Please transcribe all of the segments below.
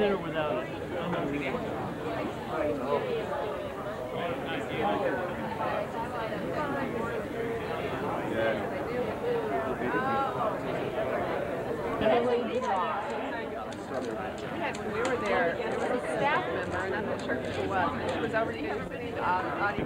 or without it? When we were there was a staff member, and I'm not sure who she was, but she was already sitting on.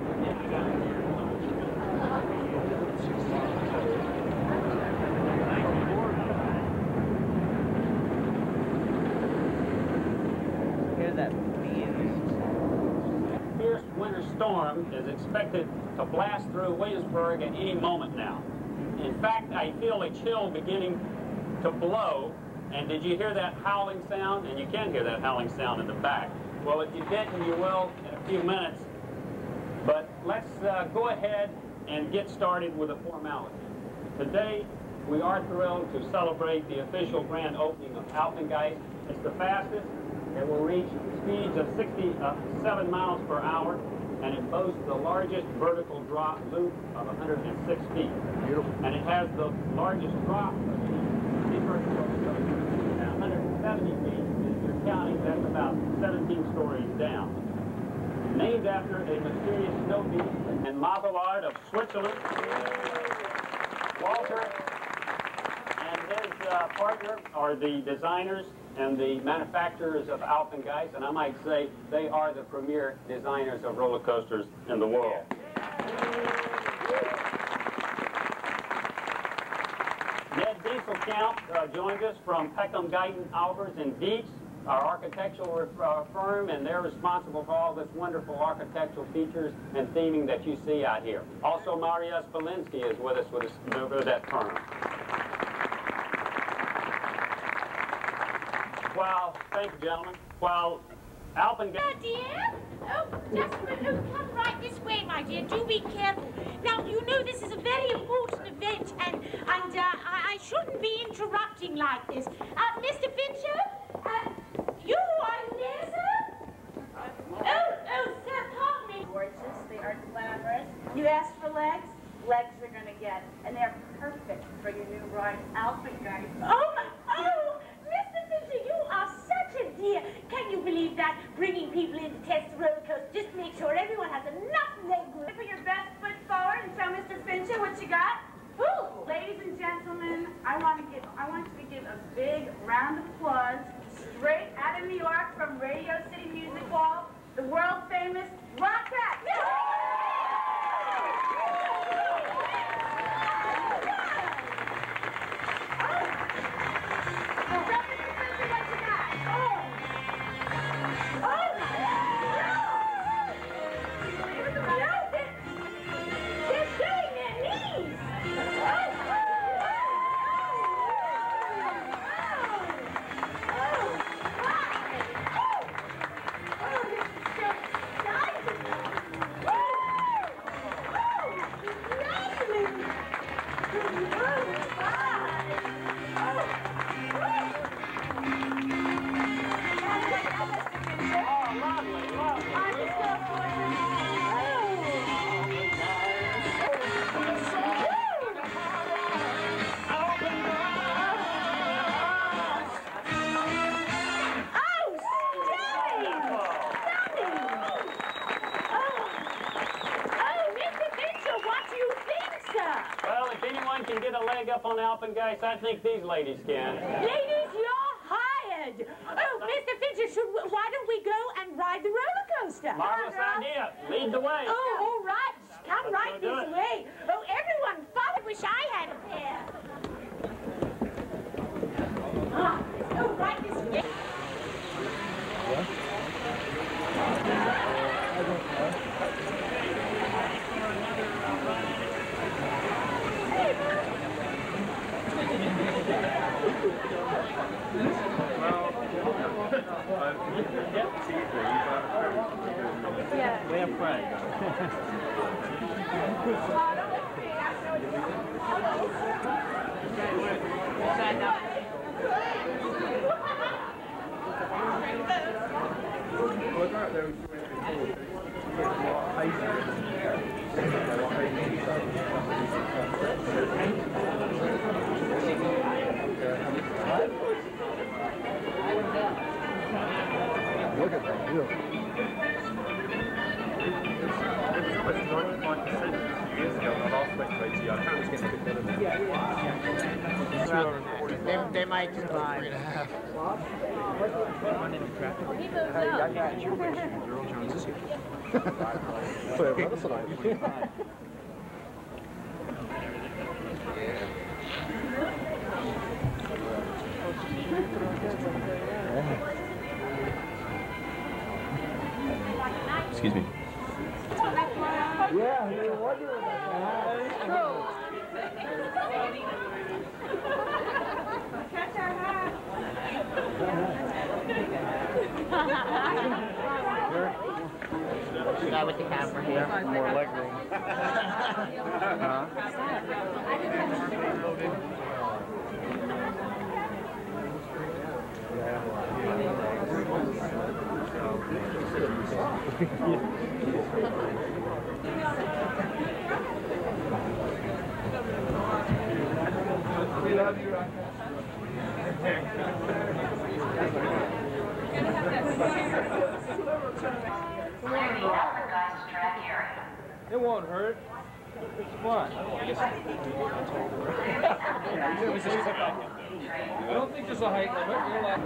Fierce winter storm is expected to blast through Williamsburg at any moment now. In fact, I feel a chill beginning to blow. And did you hear that howling sound? And you can hear that howling sound in the back. Well, if you didn't, you will in a few minutes. But let's go ahead and get started with the formality. Today, we are thrilled to celebrate the official grand opening of Alpengeist. It's the fastest. It will reach speeds of 67 miles per hour, and it boasts the largest vertical drop loop of 106 feet. Beautiful. And it has the largest drop of the vertical loop. 170 feet, if you're counting, that's about 17 stories down. Named after a mysterious snow beast and marble art of Switzerland, Walter and his partner are the designers and the manufacturers of Alpengeist, and I might say they are the premier designers of roller coasters in the world. Ned Dieselkamp joins us from Peckham, Guyton, Albers, and Dietz, our architectural firm, and they're responsible for all this wonderful architectural features and theming that you see out here. Also, Maria Spalinsky is with us with that firm. Well, thank you, gentlemen. Well, Alpengeist... Oh, dear. Oh, just come right this way, my dear. Do be careful. Now, you know this is a very important event, and I shouldn't be interrupting like this. Mr. Fincher, you are there, sir? Oh, sir, pardon me. Gorgeous, they are glamorous. You asked for legs? Legs are gonna get, and they're perfect for your new ride, Alpengeist. Oh, Mr. Fincher, you are such a dear. Can you believe that? Bringing people in to test the roller coaster just to make sure everyone has enough leg room. Put your best foot forward and show Mr. Fincher what you got. Ooh. Ladies and gentlemen, I want you to give a big round of applause straight out of New York from Radio City Music Hall, the world famous Rockette. Up on Alpengeist, I think these ladies can. Ladies, you're hired. Oh, Mr. Fincher, why don't we go and ride the roller coaster? Marvelous idea. Lead the way. Oh, all right. Come right this way. Oh, everyone, follow. Wish I had a pair. Oh, right this way. We have friends. years ago when I last went to ATI. I found it's getting a bit better now. Yeah. They might just buy 3.5. He moves up. Excuse me. Yeah, you're wondering about Yeah, with the camera here. More leg room. We love you, It won't hurt. It's fun. I don't think there's a height limit. You're like...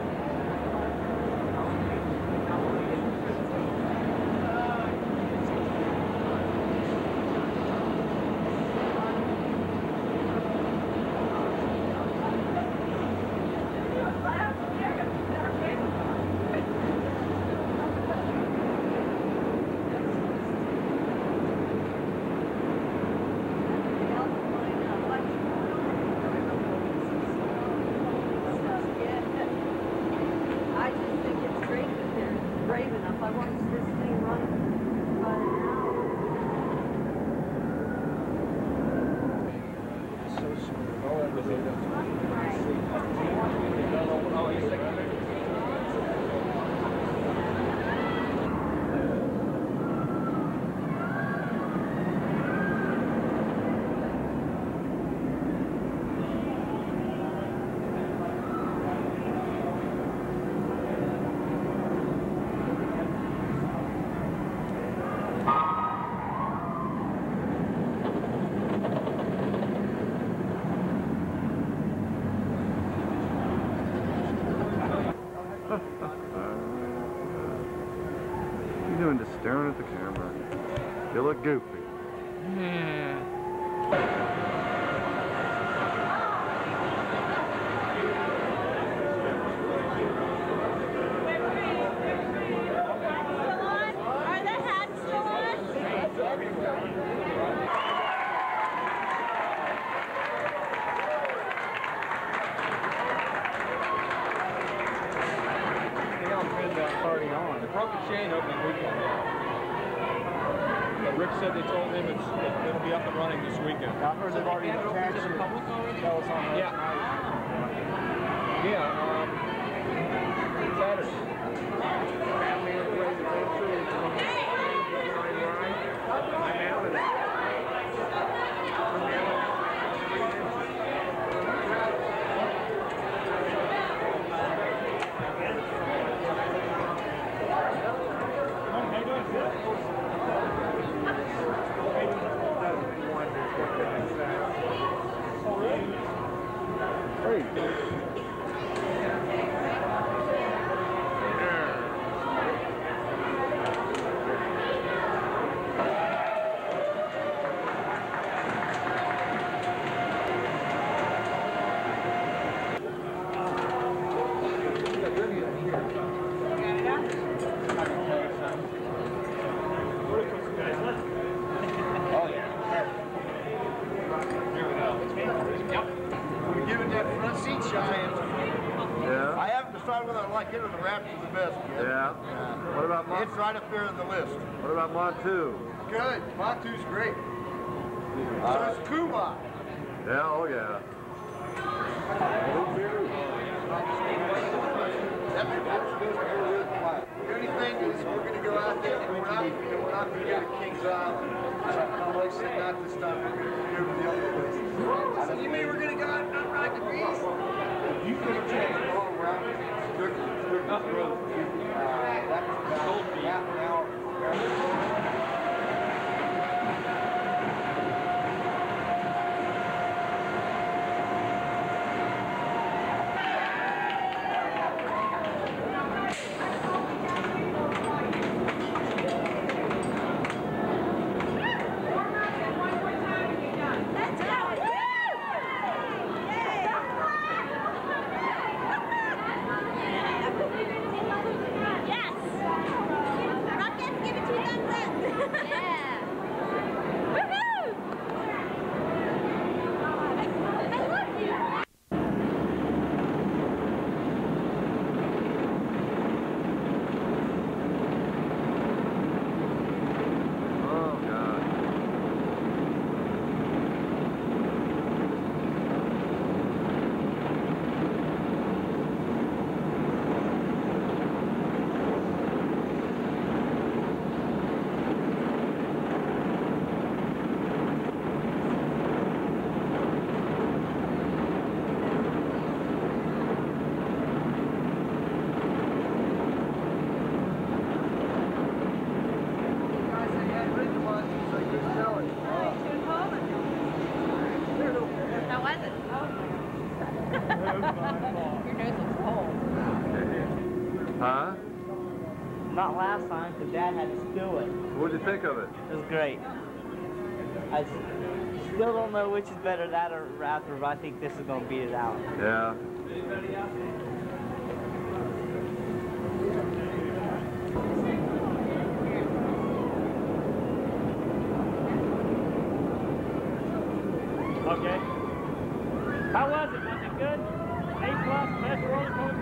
What are you doing just staring at the camera? You look goofy. Are the hats still on? Party on. They broke the chain opening weekend. But Rick said they told him it'll be up and running this weekend. I heard they've already attached it. That was on last night. Yeah, Saturday. Family was ready to go through it. I'm out of that. Into the Raps is the best. Yeah. What about Mont? It's right up there in the list. What about Montu? Good. Montu's great. So is Kuma. Yeah. Oh yeah. The only thing is we're going to go out there and we're not going to go to Kings Island. Like I said, not this time. We're going to go to the other places. So you mean we're going to go out and not ride the beast? You could have changed the whole route. That's about half an hour. nose looks cold. Huh? Not last time, because Dad had to stew it. What'd you think of it? It was great. I still don't know which is better, that or Raptor, but I think this is going to beat it out. Yeah. Okay. How was it? Was it good? A+, best roller coaster?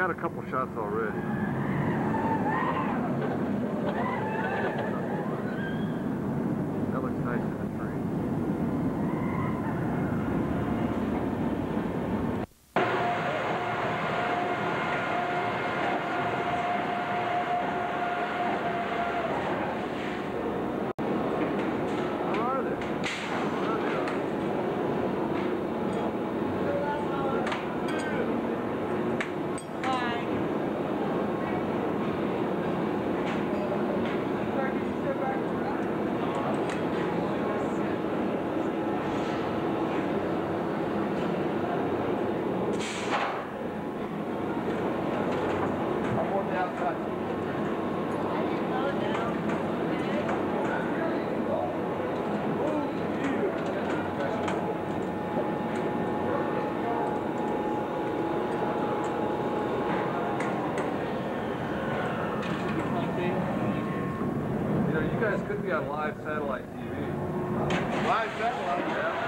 got a couple shots already. That looks nice in the tree. You guys could be on live satellite TV. Live satellite? Yeah.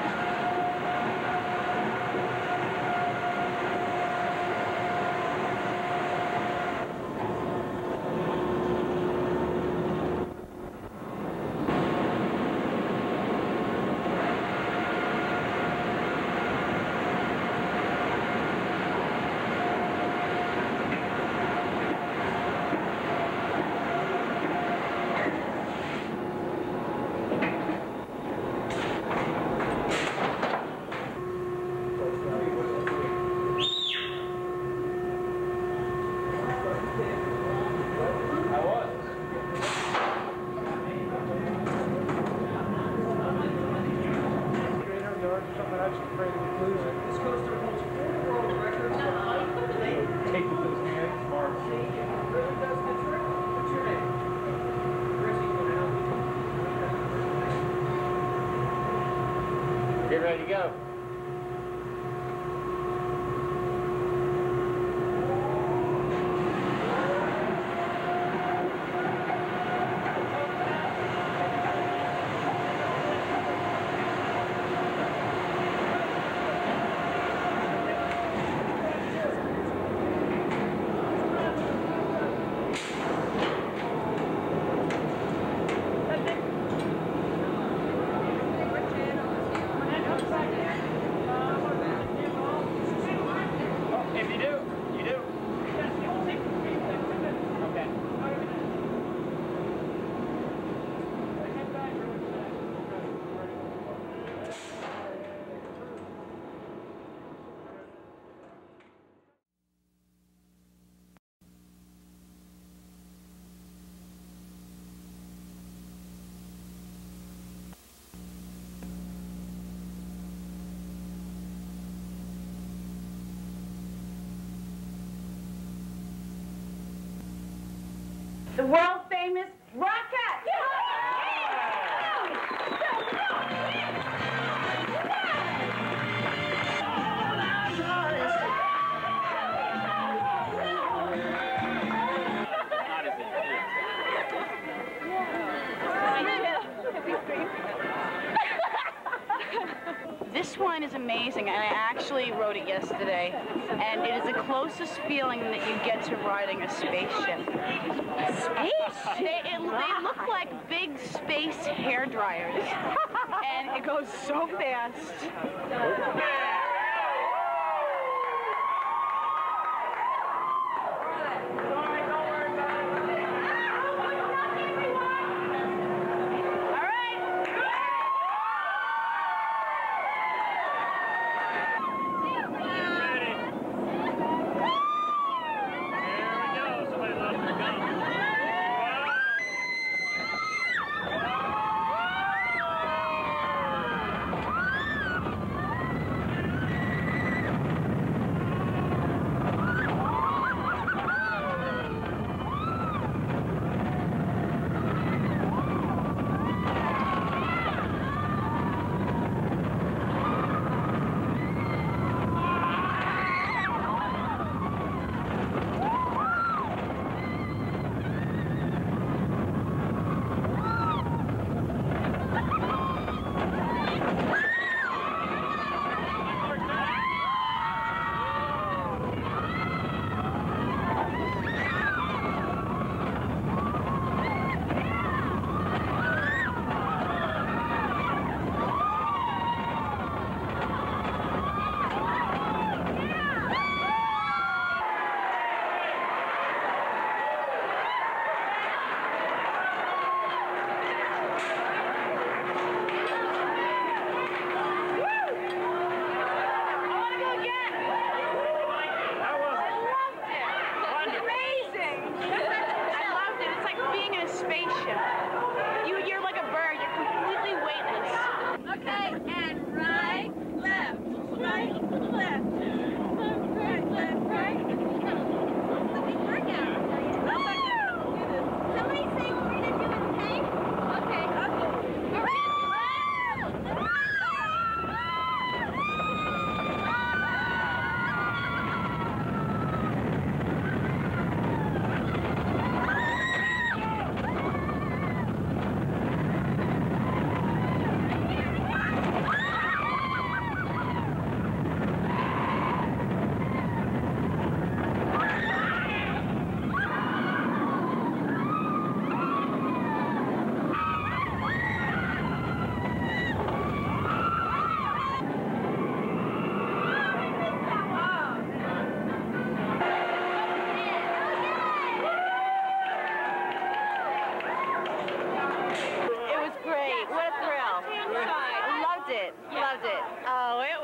Get ready to go. The world famous rocket! This one is amazing, and I actually rode it yesterday, and it is the closest feeling that you get to riding a spaceship. Spaceship? They look like big space hair dryers, and it goes so fast.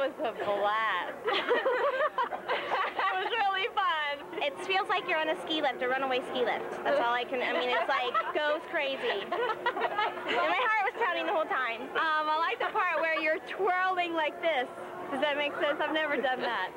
was a blast. It was really fun. It feels like you're on a ski lift, a runaway ski lift. That's all I mean, it's like, goes crazy. And my heart was pounding the whole time. I like the part where you're twirling like this. Does that make sense? I've never done that.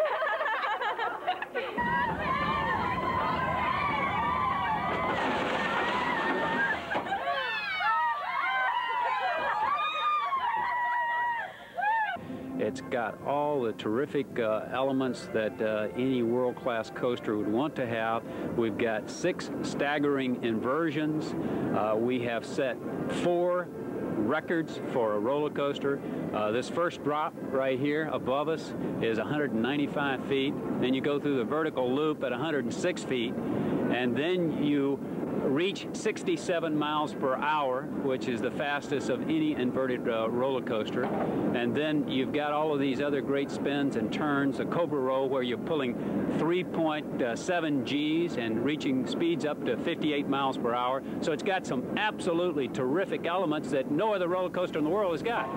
It's got all the terrific elements that any world-class coaster would want to have. We've got 6 staggering inversions. We have set 4 records for a roller coaster. This first drop right here above us is 195 feet. Then you go through the vertical loop at 106 feet, and then you reach 67 miles per hour, which is the fastest of any inverted roller coaster. And then you've got all of these other great spins and turns, a Cobra roll where you're pulling 3.7 Gs and reaching speeds up to 58 miles per hour. So it's got some absolutely terrific elements that no other roller coaster in the world has got.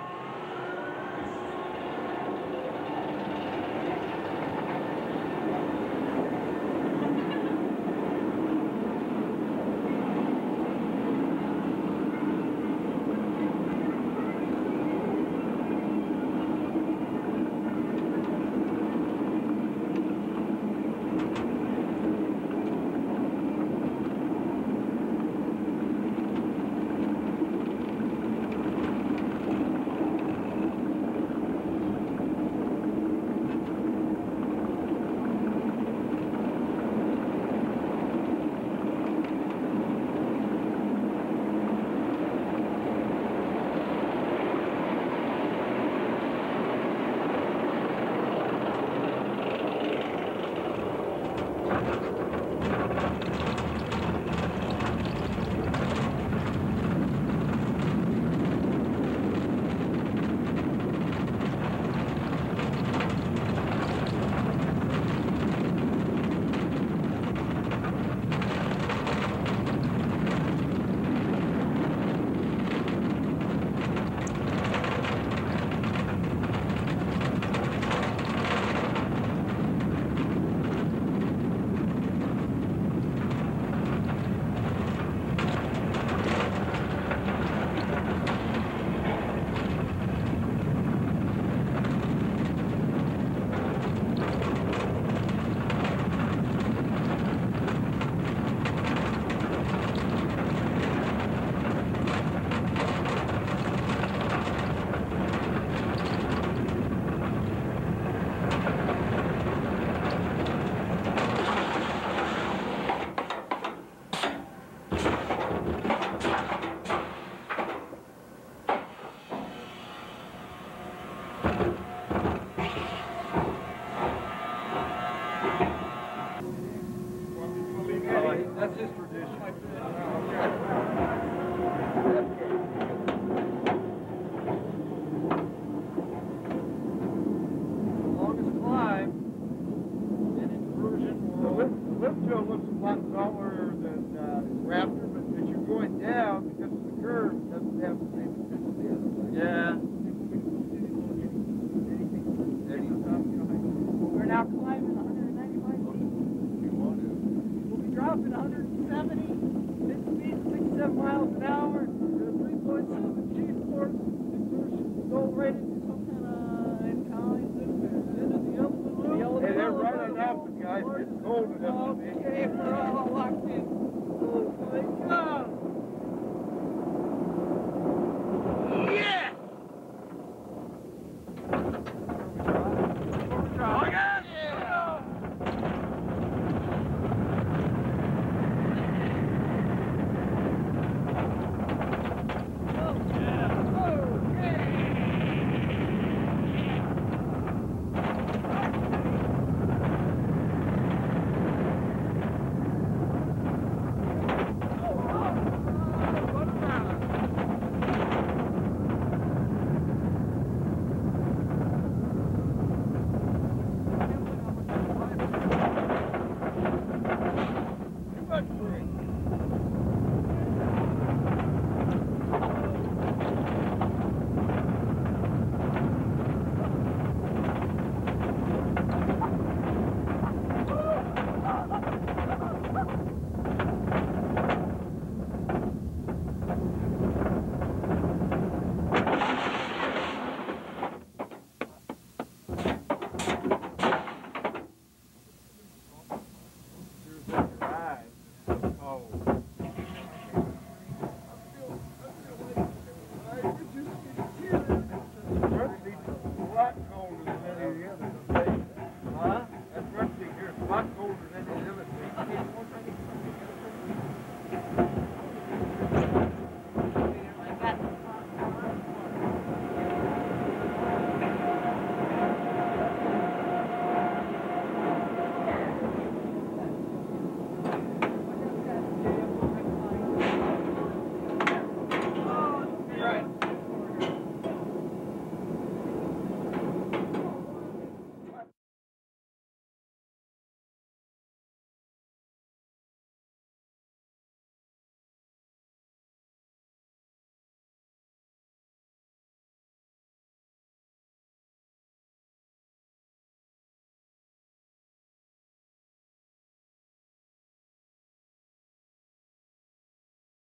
That's his tradition. Longest climb in inversion. The lift hill looks a lot taller than Raptor, but as you're going down, because of the curve, it doesn't have the same intensity as the yeah. We're now climbing 195 feet. We'll be dropping 170, mid speed 67 miles an hour, and a 3.7 G-force. Inversion go right into some kind of encounters into the elephant loop. Hey, they're running up, guys. It's cold enough. Okay, we're all locked in. Oh my God! Yeah! hot and cold.